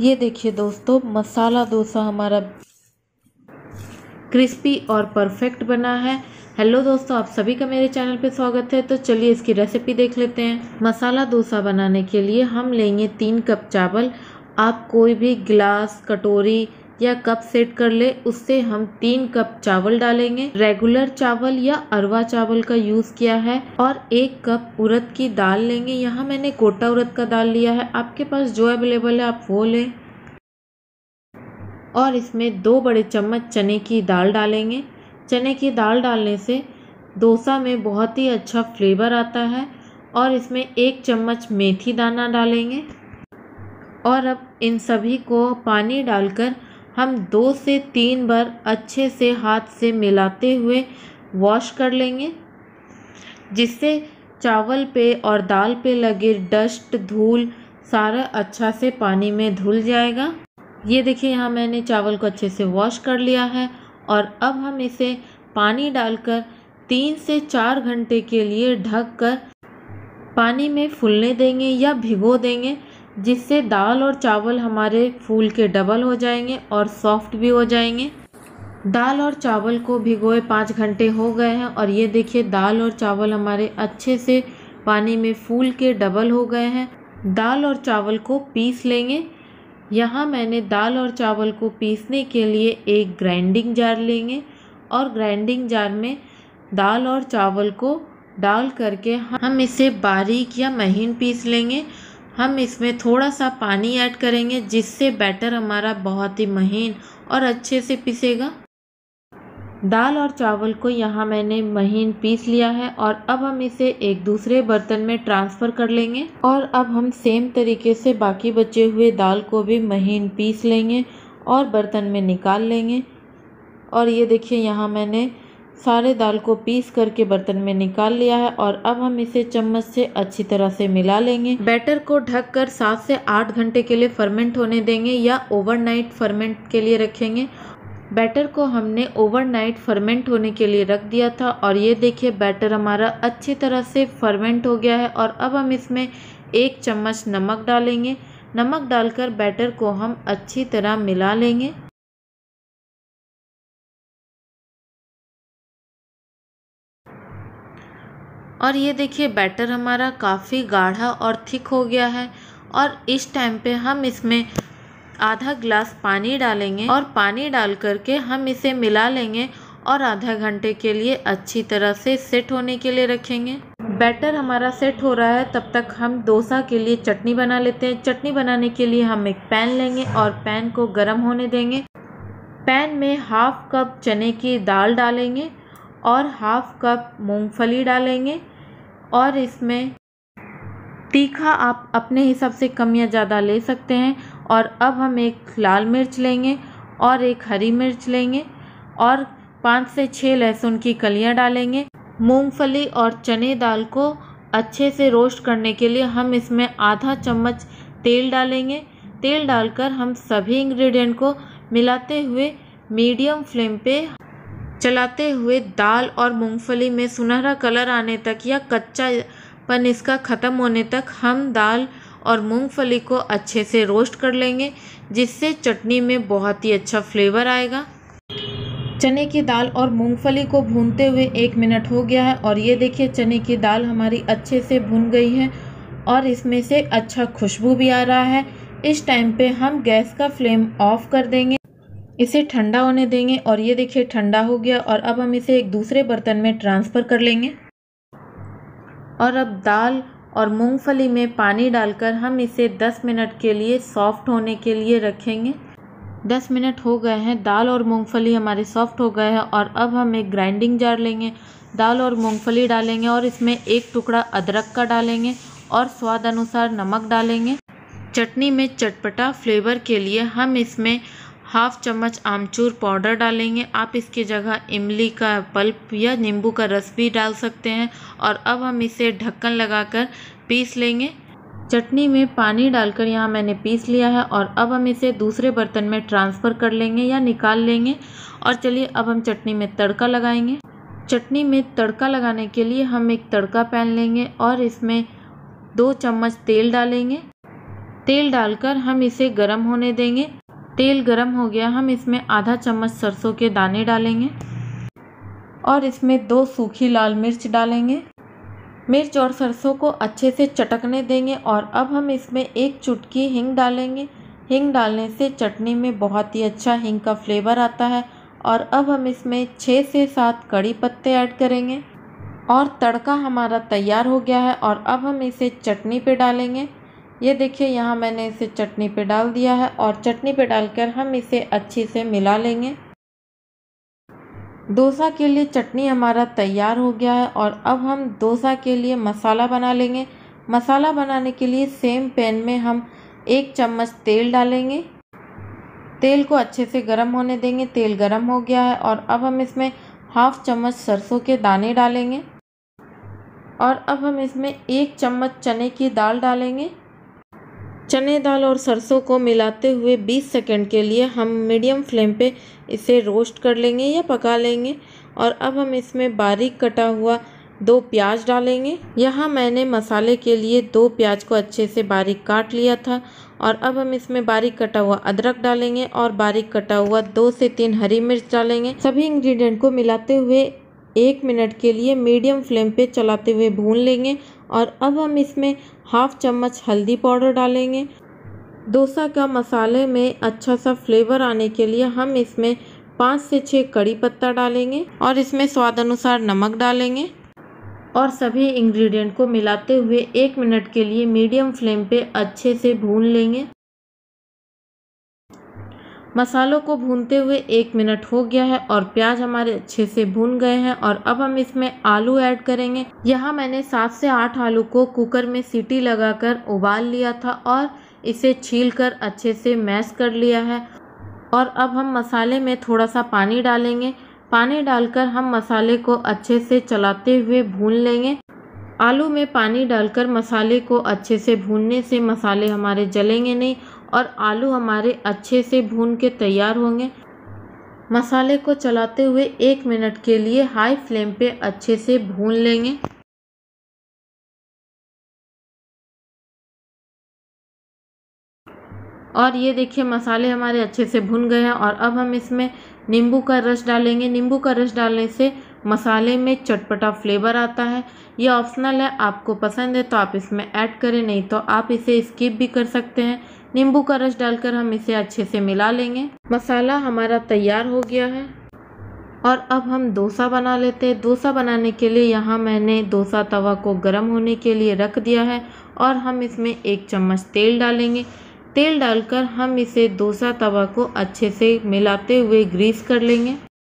ये देखिए दोस्तों, मसाला डोसा हमारा क्रिस्पी और परफेक्ट बना है। हेलो दोस्तों, आप सभी का मेरे चैनल पे स्वागत है। तो चलिए इसकी रेसिपी देख लेते हैं। मसाला डोसा बनाने के लिए हम लेंगे 3 कप चावल। आप कोई भी गिलास, कटोरी या कप सेट कर ले, उससे हम 3 कप चावल डालेंगे। रेगुलर चावल या अरवा चावल का यूज़ किया है। और 1 कप उड़द की दाल लेंगे। यहाँ मैंने गोटा उड़द का दाल लिया है, आपके पास जो अवेलेबल है आप वो लें। और इसमें 2 बड़े चम्मच चने की दाल डालेंगे। चने की दाल डालने से डोसा में बहुत ही अच्छा फ्लेवर आता है। और इसमें 1 चम्मच मेथी दाना डालेंगे। और अब इन सभी को पानी डालकर हम 2 से 3 बार अच्छे से हाथ से मिलाते हुए वॉश कर लेंगे, जिससे चावल पे और दाल पे लगे डस्ट, धूल सारा अच्छा से पानी में धुल जाएगा। ये देखिए, यहाँ मैंने चावल को अच्छे से वॉश कर लिया है। और अब हम इसे पानी डालकर 3 से 4 घंटे के लिए ढककर पानी में फूलने देंगे या भिगो देंगे, जिससे दाल और चावल हमारे फूल के डबल हो जाएंगे और सॉफ्ट भी हो जाएंगे। दाल और चावल को भिगोए 5 घंटे हो गए हैं। और ये देखिए, दाल और चावल हमारे अच्छे से पानी में फूल के डबल हो गए हैं। दाल और चावल को पीस लेंगे। यहाँ मैंने दाल और चावल को पीसने के लिए एक ग्राइंडिंग जार लेंगे। और ग्राइंडिंग जार में दाल और चावल को डाल करके हम इसे बारीक या महीन पीस लेंगे। हम इसमें थोड़ा सा पानी ऐड करेंगे, जिससे बैटर हमारा बहुत ही महीन और अच्छे से पिसेगा। दाल और चावल को यहाँ मैंने महीन पीस लिया है। और अब हम इसे एक दूसरे बर्तन में ट्रांसफ़र कर लेंगे। और अब हम सेम तरीके से बाकी बचे हुए दाल को भी महीन पीस लेंगे और बर्तन में निकाल लेंगे। और ये देखिए, यहाँ मैंने सारे दाल को पीस करके बर्तन में निकाल लिया है। और अब हम इसे चम्मच से अच्छी तरह से मिला लेंगे। बैटर को ढककर 7 से 8 घंटे के लिए फर्मेंट होने देंगे या ओवरनाइट फर्मेंट के लिए रखेंगे। बैटर को हमने ओवरनाइट फर्मेंट होने के लिए रख दिया था। और ये देखिए, बैटर हमारा अच्छी तरह से फर्मेंट हो गया है। और अब हम इसमें 1 चम्मच नमक डालेंगे। नमक डालकर बैटर को हम अच्छी तरह मिला लेंगे। और ये देखिए, बैटर हमारा काफ़ी गाढ़ा और थिक हो गया है। और इस टाइम पे हम इसमें आधा ग्लास पानी डालेंगे। और पानी डाल करके हम इसे मिला लेंगे और आधा घंटे के लिए अच्छी तरह से सेट होने के लिए रखेंगे। बैटर हमारा सेट हो रहा है, तब तक हम डोसा के लिए चटनी बना लेते हैं। चटनी बनाने के लिए हम एक पैन लेंगे और पैन को गर्म होने देंगे। पैन में 1/2 कप चने की दाल डालेंगे और 1/2 कप मूंगफली डालेंगे। और इसमें तीखा आप अपने हिसाब से कम या ज़्यादा ले सकते हैं। और अब हम एक लाल मिर्च लेंगे और एक हरी मिर्च लेंगे और 5 से 6 लहसुन की कलियां डालेंगे। मूंगफली और चने दाल को अच्छे से रोस्ट करने के लिए हम इसमें आधा चम्मच तेल डालेंगे। तेल डालकर हम सभी इंग्रेडिएंट को मिलाते हुए मीडियम फ्लेम पे चलाते हुए दाल और मूंगफली में सुनहरा कलर आने तक या कच्चापन इसका ख़त्म होने तक हम दाल और मूंगफली को अच्छे से रोस्ट कर लेंगे, जिससे चटनी में बहुत ही अच्छा फ्लेवर आएगा। चने की दाल और मूंगफली को भूनते हुए 1 मिनट हो गया है। और ये देखिए, चने की दाल हमारी अच्छे से भुन गई है और इसमें से अच्छा खुशबू भी आ रहा है। इस टाइम पे हम गैस का फ्लेम ऑफ कर देंगे, इसे ठंडा होने देंगे। और ये देखिए, ठंडा हो गया। और अब हम इसे एक दूसरे बर्तन में ट्रांसफ़र कर लेंगे। और अब दाल और मूंगफली में पानी डालकर हम इसे 10 मिनट के लिए सॉफ्ट होने के लिए रखेंगे। 10 मिनट हो गए हैं, दाल और मूंगफली हमारे सॉफ्ट हो गए हैं। और अब हम एक ग्राइंडिंग जार लेंगे, दाल और मूंगफली डालेंगे और इसमें 1 टुकड़ा अदरक का डालेंगे और स्वाद अनुसार नमक डालेंगे। चटनी में चटपटा फ्लेवर के लिए हम इसमें 1/2 चम्मच आमचूर पाउडर डालेंगे। आप इसकी जगह इमली का पल्प या नींबू का रस भी डाल सकते हैं। और अब हम इसे ढक्कन लगाकर पीस लेंगे। चटनी में पानी डालकर यहाँ मैंने पीस लिया है। और अब हम इसे दूसरे बर्तन में ट्रांसफ़र कर लेंगे या निकाल लेंगे। और चलिए, अब हम चटनी में तड़का लगाएंगे। चटनी में तड़का लगाने के लिए हम एक तड़का पैन लेंगे और इसमें 2 चम्मच तेल डालेंगे। तेल डालकर हम इसे गर्म होने देंगे। तेल गर्म हो गया, हम इसमें आधा चम्मच सरसों के दाने डालेंगे और इसमें 2 सूखी लाल मिर्च डालेंगे। मिर्च और सरसों को अच्छे से चटकने देंगे और अब हम इसमें 1 चुटकी हींग डालेंगे। हींग डालने से चटनी में बहुत ही अच्छा हींग का फ्लेवर आता है। और अब हम इसमें 6 से 7 कड़ी पत्ते ऐड करेंगे और तड़का हमारा तैयार हो गया है। और अब हम इसे चटनी पे डालेंगे। ये देखिए, यहाँ मैंने इसे चटनी पे डाल दिया है और चटनी पे डालकर हम इसे अच्छी से मिला लेंगे। डोसा के लिए चटनी हमारा तैयार हो गया है और अब हम डोसा के लिए मसाला बना लेंगे। मसाला बनाने के लिए सेम पैन में हम 1 चम्मच तेल डालेंगे। तेल को अच्छे से गर्म होने देंगे। तेल गर्म हो गया है और अब हम इसमें ½ चम्मच सरसों के दाने डालेंगे और अब हम इसमें 1 चम्मच चने की दाल डालेंगे। चने दाल और सरसों को मिलाते हुए 20 सेकंड के लिए हम मीडियम फ्लेम पे इसे रोस्ट कर लेंगे या पका लेंगे। और अब हम इसमें बारीक कटा हुआ 2 प्याज डालेंगे। यहाँ मैंने मसाले के लिए 2 प्याज को अच्छे से बारीक काट लिया था। और अब हम इसमें बारीक कटा हुआ अदरक डालेंगे और बारीक कटा हुआ 2 से 3 हरी मिर्च डालेंगे। सभी इंग्रेडिएंट को मिलाते हुए 1 मिनट के लिए मीडियम फ्लेम पे चलाते हुए भून लेंगे। और अब हम इसमें ½ चम्मच हल्दी पाउडर डालेंगे। डोसा का मसाले में अच्छा सा फ्लेवर आने के लिए हम इसमें 5 से 6 कड़ी पत्ता डालेंगे और इसमें स्वाद अनुसार नमक डालेंगे और सभी इंग्रेडिएंट को मिलाते हुए 1 मिनट के लिए मीडियम फ्लेम पे अच्छे से भून लेंगे। मसालों को भूनते हुए 1 मिनट हो गया है और प्याज हमारे अच्छे से भून गए हैं। और अब हम इसमें आलू ऐड करेंगे। यहाँ मैंने 7 से 8 आलू को कुकर में सीटी लगाकर उबाल लिया था और इसे छीलकर अच्छे से मैश कर लिया है। और अब हम मसाले में थोड़ा सा पानी डालेंगे। पानी डालकर हम मसाले को अच्छे से चलाते हुए भून लेंगे। आलू में पानी डालकर मसाले को अच्छे से भूनने से मसाले हमारे जलेंगे नहीं और आलू हमारे अच्छे से भून के तैयार होंगे। मसाले को चलाते हुए 1 मिनट के लिए हाई फ्लेम पे अच्छे से भून लेंगे। और ये देखिए, मसाले हमारे अच्छे से भुन गए हैं और अब हम इसमें नींबू का रस डालेंगे। नींबू का रस डालने से मसाले में चटपटा फ्लेवर आता है। ये ऑप्शनल है, आपको पसंद है तो आप इसमें ऐड करें, नहीं तो आप इसे स्किप भी कर सकते हैं। नींबू का रस डालकर हम इसे अच्छे से मिला लेंगे। मसाला हमारा तैयार हो गया है और अब हम डोसा बना लेते हैं। डोसा बनाने के लिए यहाँ मैंने डोसा तवा को गर्म होने के लिए रख दिया है और हम इसमें 1 चम्मच तेल डालेंगे। तेल डालकर हम इसे डोसा तवा को अच्छे से मिलाते हुए ग्रीस कर लेंगे।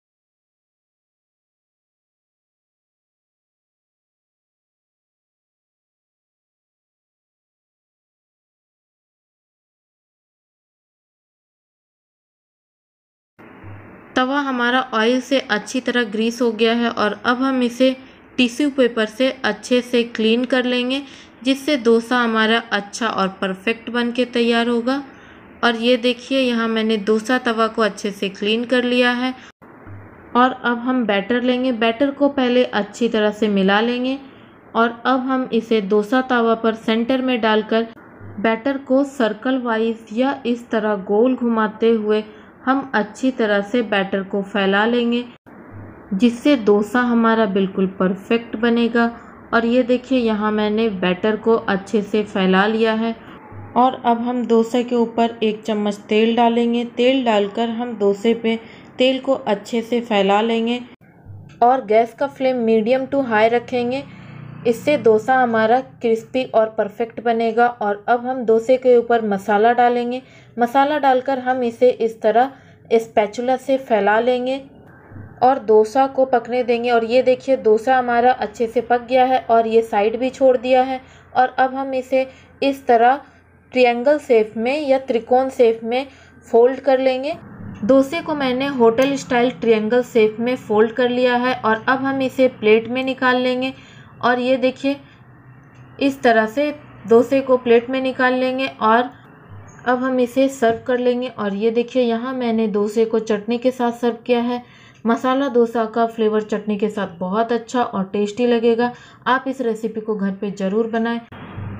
तवा हमारा ऑयल से अच्छी तरह ग्रीस हो गया है और अब हम इसे टिश्यू पेपर से अच्छे से क्लीन कर लेंगे, जिससे डोसा हमारा अच्छा और परफेक्ट बन के तैयार होगा। और ये देखिए, यहाँ मैंने डोसा तवा को अच्छे से क्लीन कर लिया है। और अब हम बैटर लेंगे। बैटर को पहले अच्छी तरह से मिला लेंगे और अब हम इसे डोसा तवा पर सेंटर में डालकर बैटर को सर्कल वाइज या इस तरह गोल घुमाते हुए हम अच्छी तरह से बैटर को फैला लेंगे, जिससे डोसा हमारा बिल्कुल परफेक्ट बनेगा। और ये देखिए, यहाँ मैंने बैटर को अच्छे से फैला लिया है। और अब हम डोसे के ऊपर 1 चम्मच तेल डालेंगे। तेल डालकर हम डोसे पे तेल को अच्छे से फैला लेंगे और गैस का फ्लेम मीडियम टू हाई रखेंगे। इससे डोसा हमारा क्रिस्पी और परफेक्ट बनेगा। और अब हम डोसे के ऊपर मसाला डालेंगे। मसाला डालकर हम इसे इस तरह स्पैचुला से फैला लेंगे और डोसा को पकने देंगे। और ये देखिए, डोसा हमारा अच्छे से पक गया है और ये साइड भी छोड़ दिया है। और अब हम इसे इस तरह ट्रायंगल शेप में या त्रिकोण शेप में फोल्ड कर लेंगे। डोसे को मैंने होटल स्टाइल ट्रायंगल शेप में फोल्ड कर लिया है और अब हम इसे प्लेट में निकाल लेंगे। और ये देखिए, इस तरह से डोसे को प्लेट में निकाल लेंगे और अब हम इसे सर्व कर लेंगे। और ये देखिए, यहाँ मैंने डोसे को चटनी के साथ सर्व किया है। मसाला डोसा का फ्लेवर चटनी के साथ बहुत अच्छा और टेस्टी लगेगा। आप इस रेसिपी को घर पे ज़रूर बनाएं।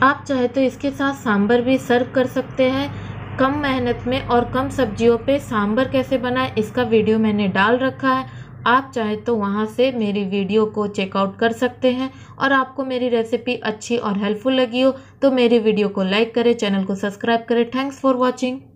आप चाहे तो इसके साथ सांभर भी सर्व कर सकते हैं। कम मेहनत में और कम सब्जियों पे सांभर कैसे बनाएं इसका वीडियो मैंने डाल रखा है, आप चाहे तो वहां से मेरी वीडियो को चेकआउट कर सकते हैं। और आपको मेरी रेसिपी अच्छी और हेल्पफुल लगी हो तो मेरी वीडियो को लाइक करें, चैनल को सब्सक्राइब करें। Thanks for watching.